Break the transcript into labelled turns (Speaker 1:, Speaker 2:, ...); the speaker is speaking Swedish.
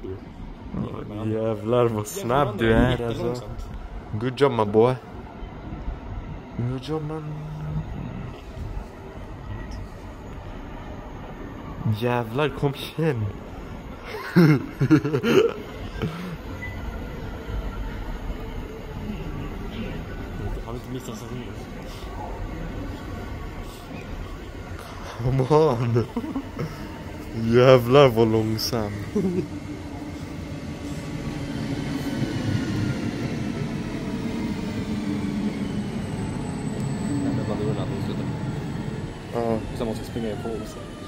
Speaker 1: Jävlar vad snabb du är alltså. Good job my boy. Good job man. Jävlar kom igen.
Speaker 2: Han vill inte missa stationen.
Speaker 1: Come on. Jävlar vad långsam.
Speaker 2: Jag blandar undan och slutar.
Speaker 1: Ja.
Speaker 2: Så måste jag springa in på oss.